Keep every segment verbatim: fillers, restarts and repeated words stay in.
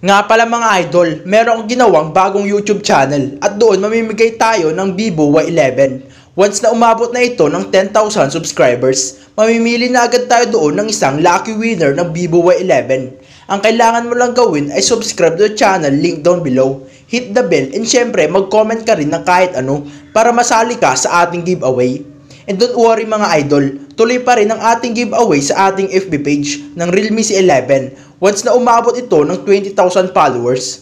Nga pala mga idol, meron akong ginawang bagong YouTube channel at doon mamimigay tayo ng Vivo Y eleven. Once na umabot na ito ng ten thousand subscribers, mamimili na agad tayo doon ng isang lucky winner ng Vivo Y eleven. Ang kailangan mo lang gawin ay subscribe to the channel, link down below. Hit the bell and syempre mag-comment ka rin ng kahit ano para masali ka sa ating giveaway. And don't worry mga idol, tuloy pa rin ang ating giveaway sa ating F B page ng REALME C eleven once na umabot ito ng twenty thousand followers.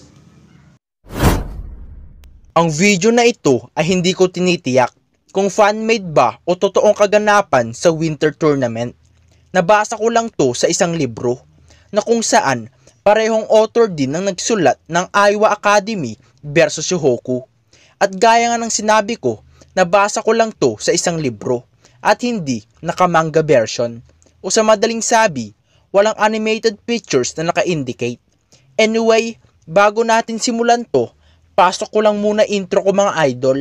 Ang video na ito ay hindi ko tinitiyak kung fan-made ba o totoong kaganapan sa winter tournament. Nabasa ko lang to sa isang libro na kung saan parehong author din ang nagsulat ng Iowa Academy versus Shohoku. At gaya nga ng sinabi ko, nabasa ko lang to sa isang libro at hindi naka-manga version. O sa madaling sabi, walang animated pictures na naka-indicate. Anyway, bago natin simulan to, pasok ko lang muna intro ko mga idol.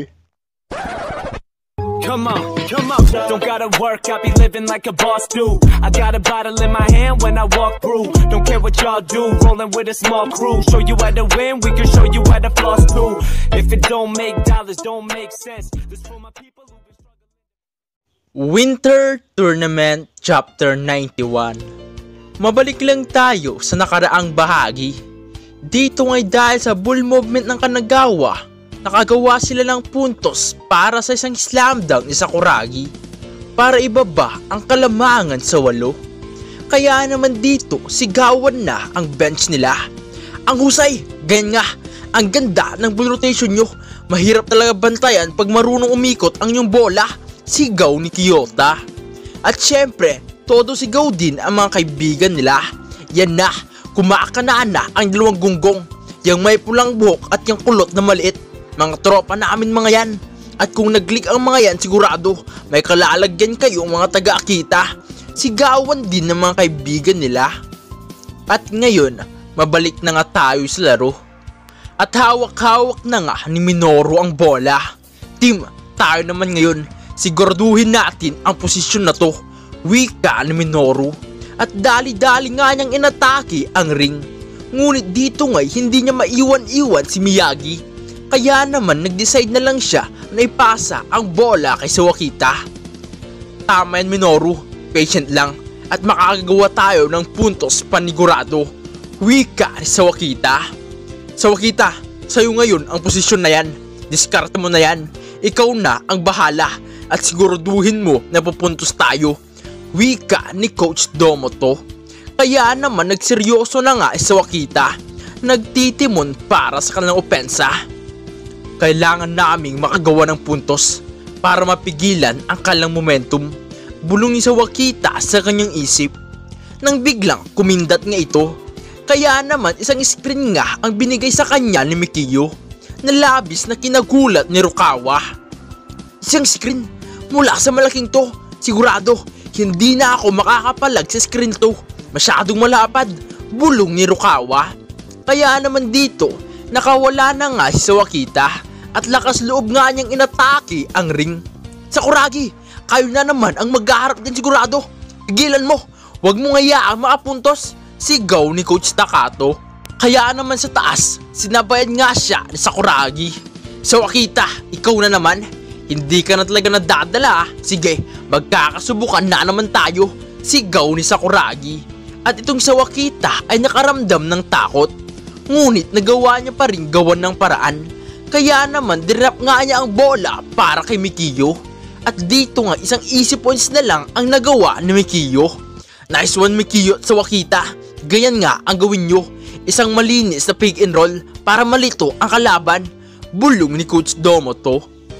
Come on, come on, don't gotta work, I be living like a boss do. I got a bottle in my hand when I walk through. Don't care what y'all do, rolling with a small crew. Show you how to win, we can show you how to floss too. If it don't make dollars, don't make sense. This for my people who been struggling. Winter Tournament Chapter ninety-one. Mabalik lang tayo sa nakaraang bahagi. Dito ngay dahil sa bull movement ng Kanagawa, nakagawa sila ng puntos para sa isang Slamdunk ni Sakuragi para ibaba ang kalamangan sa walo. Kaya naman dito sigawan na ang bench nila. Ang husay, ganyan nga, ang ganda ng ball rotation nyo. Mahirap talaga bantayan pag marunong umikot ang inyong bola, sigaw ni Kiyota. At syempre, todo sigaw din ang mga kaibigan nila. Yan na, kumakanaan na ang dalawang gunggong, yung may pulang buhok at yung kulot na maliit. Mga tropa namin mga yan. At kung nag-click ang mga yan, sigurado may kalalagyan kayo mga taga-akita. Sigawan din ng mga kaibigan nila. At ngayon, mabalik na nga tayo sa laro. At hawak-hawak na nga ni Minoru ang bola. Team, tayo naman ngayon, siguraduhin natin ang posisyon na to, wika ni Minoru. At dali-dali nga niyang inatake ang ring. Ngunit dito nga'y hindi niya maiwan-iwan si Miyagi. Kaya naman nag-decide na lang siya na ipasa ang bola kay Sawakita. Tama yan Minoru, patient lang at makakagawa tayo ng puntos panigurado, wika ni Sawakita. Sawakita, sa'yo ngayon ang posisyon na yan, diskarte mo na yan, ikaw na ang bahala at siguraduhin mo na pupuntos tayo, wika ni Coach Domoto. Kaya naman nagseryoso na nga si Sawakita, nagtitimon para sa kanilang opensa. Kailangan naming makagawa ng puntos para mapigilan ang kanilang momentum, bulong ni Sawakita sa kanyang isip. Nang biglang kumindat nga ito, kaya naman isang screen nga ang binigay sa kanya ni Mikiyo na labis na kinagulat ni Rukawa. Isang screen mula sa malaking to, sigurado hindi na ako makakapalag sa screen to, masyadong malapad, bulong ni Rukawa. Kaya naman dito nakawala na nga si Sawakita at lakas loob nga niyang inatake ang ring. Sakuragi, kayo na naman ang maghaharap din sigurado. Pigilan mo, wag mo ngayaang makapuntos, sigaw ni Coach Takato. Kaya naman sa taas, sinabayan nga siya ni Sakuragi. Sawakita, ikaw na naman, hindi ka na talaga nadadala. Sige, magkakasubukan na naman tayo, sigaw ni Sakuragi. At itong Sawakita ay nakaramdam ng takot. Ngunit nagawa niya pa rin gawan ng paraan. Kaya naman dinrap nga niya ang bola para kay Mikiyo. At dito nga isang easy points na lang ang nagawa ni Mikiyo. Nice one Mikiyo at Sawakita. Ganyan nga ang gawin nyo. Isang malinis na pick and roll para malito ang kalaban, bulong ni Coach Domoto.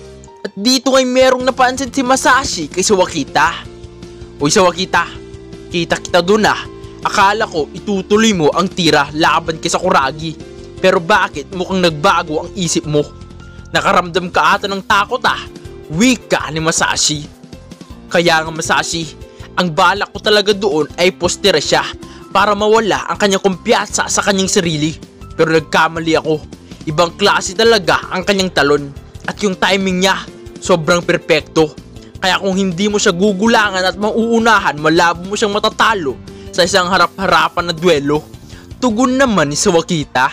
At dito ngay merong napansin si Masashi kay Sawakita. Uy Sawakita, kita kita dun ah. Akala ko itutuloy mo ang tira laban kay Sakuragi. Pero bakit mukhang nagbago ang isip mo? Nakaramdam ka ata ng takot ah, wika ni Masashi. Kaya nga Masashi, ang balak ko talaga doon ay postera siya para mawala ang kanyang kumpiyansa sa kanyang sarili. Pero nagkamali ako, ibang klase talaga ang kanyang talon. At yung timing niya, sobrang perpekto. Kaya kung hindi mo siya gugulangan at mauunahan, malabo mo siyang matatalo sa isang harap-harapan na duelo. tugon naman ni Sawakita.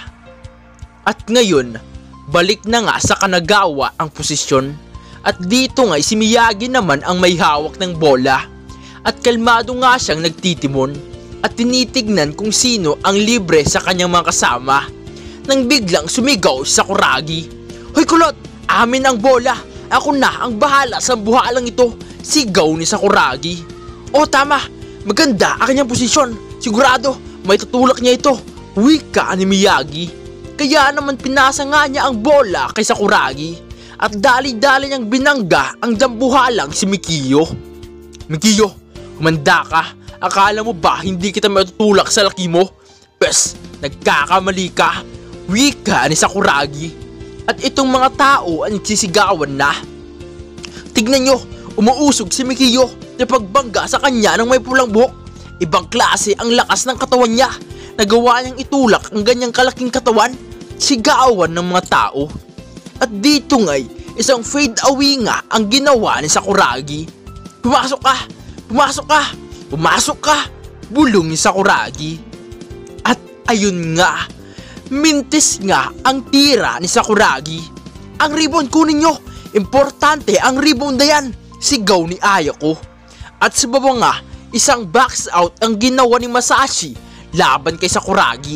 At ngayon, balik na nga sa Kanagawa ang posisyon. At dito nga si Miyagi naman ang may hawak ng bola. At kalmado nga siyang nagtitimon at tinitignan kung sino ang libre sa kanyang mga kasama. Nang biglang sumigaw si Sakuragi. "Hoy kulot! Amin ang bola! Ako na ang bahala sa buhalang ito!" Sigaw ni Sakuragi. "O tama! Maganda ang kanyang posisyon! Sigurado may tutulak niya ito!" Wika ni Miyagi. Kaya naman pinasa nga niya ang bola kay Sakuragi. At dali-dali niyang binangga ang dambuhalang si Mikiyo. "Mikiyo, kumanda ka! Akala mo ba hindi kita matutulak sa laki mo? Pes, nagkakamali ka!" Wika ni Sakuragi. At itong mga tao ang nagsisigawan na. "Tignan nyo, umuusog si Mikiyo na pagbangga sa kanya ng may pulang buhok. Ibang klase ang lakas ng katawan niya. Nagawa niyang itulak ang ganyang kalaking katawan." Sigawan ng mga tao. At dito nga'y isang fade away nga ang ginawa ni Sakuragi. "Pumasok ka! Pumasok ka! Pumasok ka!" bulong ni Sakuragi. At ayun nga, mintis nga ang tira ni Sakuragi. "Ang ribbon kunin nyo! Importante ang ribbon na yan!" Sigaw ni Ayako. At sa baba nga, isang box out ang ginawa ni Masashi laban kay Sakuragi.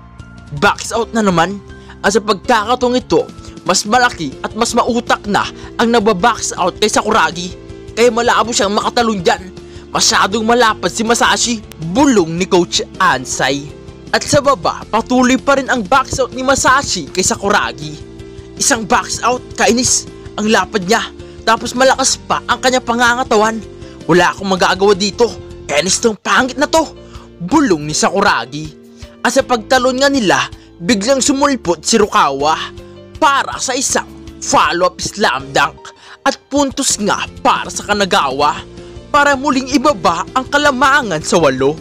Box out na naman. At sa pagkakataong ito, mas malaki at mas mautak na ang nababox out kay Sakuragi. Kaya malabo siyang makatalon dyan. Masyadong malapad si Masashi, bulong ni Coach Ansay. At sa baba, patuloy pa rin ang box out ni Masashi kay Sakuragi. Isang box out, kainis, ang lapad niya. Tapos malakas pa ang kanya pangangatawan. "Wala akong magagawa dito. Kainis tong pangit na to," bulong ni Sakuragi. At sa pagtalon nga nila, biglang sumulpot si Rukawa para sa isang follow-up Slamdunk at puntos nga para sa Kanagawa para muling ibaba ang kalamangan sa walo.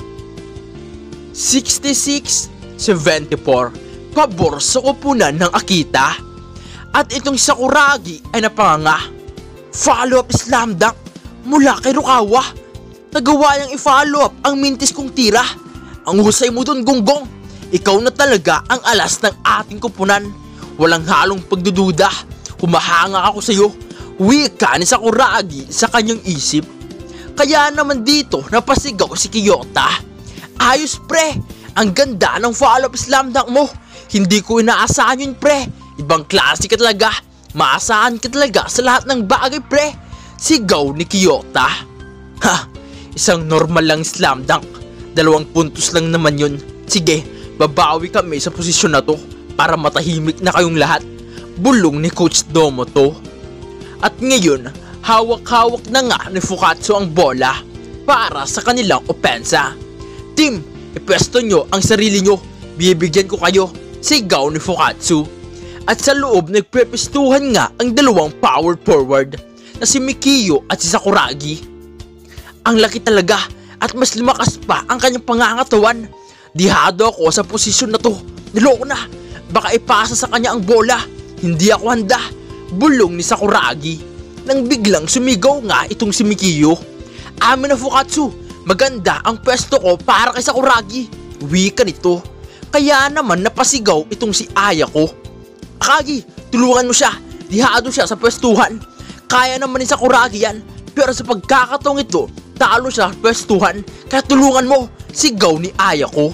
sixty-six seventy-four, pabor sa kupunan ng Akita. At itong Sakuragi ay napanganga. Follow-up Slamdunk mula kay Rukawa. Nagawa niyang i-follow up ang mintis kong tira. "Ang husay mo dun, Gonggong. Ikaw na talaga ang alas ng ating kupunan. Walang halong pagdududa. Humahanga ako sa iyo." Wika ni Sakuragi sa kanyang isip. Kaya naman dito napasigaw si Kiyota. "Ayos pre, ang ganda ng follow-up Slamdunk mo. Hindi ko inaasahan yun pre. Ibang klase ka talaga. Maasahan ka talaga sa lahat ng bagay pre." Sigaw ni Kiyota. "Ha, isang normal lang Slamdunk. Dalawang puntos lang naman yun. Sige, babawi kami sa posisyon na to para matahimik na kayong lahat," bulong ni Coach Domoto. At ngayon, hawak-hawak na nga ni Fukatsu ang bola para sa kanilang opensa. "Team, ipwesto nyo ang sarili nyo. Bibigyan ko kayo," sigaw ni Fukatsu. At sa loob nagprepestuhan nga ang dalawang power forward na si Mikiyo at si Sakuragi. Ang laki talaga at mas lumakas pa ang kanyang pangangatawan. Dihado ako sa posisyon na to. Niloko na. Baka ipasa sa kanya ang bola. Hindi ako handa, bulong ni Sakuragi. Nang biglang sumigaw nga itong si Mikiyo. "Amin na Fukatsu, maganda ang pwesto ko para kay Sakuragi." Wika nito. Kaya naman napasigaw itong si Ayako. "Akagi, tulungan mo siya. Dihado siya sa pwestuhan. Kaya naman ni Sakuragi yan. Pero sa pagkakataong ito, talo siya sa pwestuhan. Kaya tulungan mo," sigaw ni Ayako.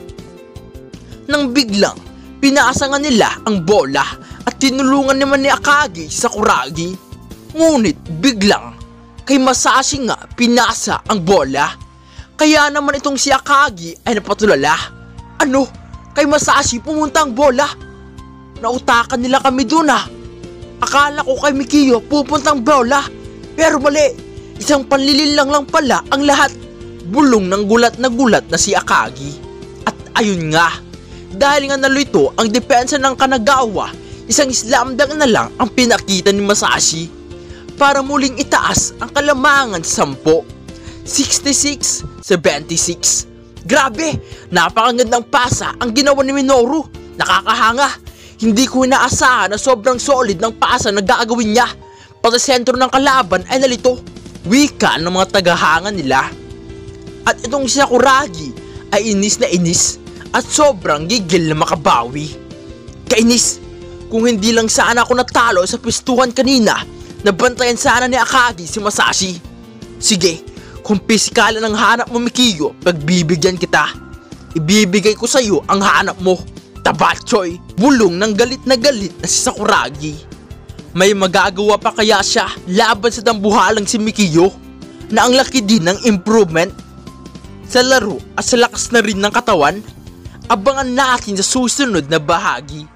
Nang biglang, pinasa nga nila ang bola at tinulungan naman ni Akagi si Sakuragi. Ngunit biglang, kay Masashi nga pinasa ang bola. Kaya naman itong si Akagi ay napatulala. "Ano? Kay Masashi pumunta ang bola? Nautakan nila kami dun ah. Akala ko kay Mikiyo pupuntang bola. Pero mali, isang panlilin lang lang pala ang lahat," bulong ng gulat na gulat na si Akagi. At ayun nga, dahil nga nalito ang depensa ng Kanagawa, isang Slamdunk na lang ang pinakita ni Masashi para muling itaas ang kalamangan sa sampo. sixty-six seventy-six. Grabe, napakagandang pasa ang ginawa ni Minoru. Nakakahanga. Hindi ko inaasahan na sobrang solid ng pasa na gagawin niya. Pati sentro ng kalaban ay nalito. Wika ng mga tagahanga nila. At itong si Sakuragi ay inis na inis at sobrang gigil na makabawi. Kainis, kung hindi lang sana ako natalo sa pwestuhan kanina, nabantayan sana ni Akagi si Masashi. Sige, kung pisikalan ang hanap mo Mikiyo, pagbibigyan kita. Ibibigay ko sa'yo ang hanap mo. Tabachoy, bulong ng galit na galit na si Sakuragi. May magagawa pa kaya siya laban sa dambuhalang si Mikiyo na ang laki din ng improvement sa laro at sa lakas na rin ng katawan? Abangan natin sa susunod na bahagi.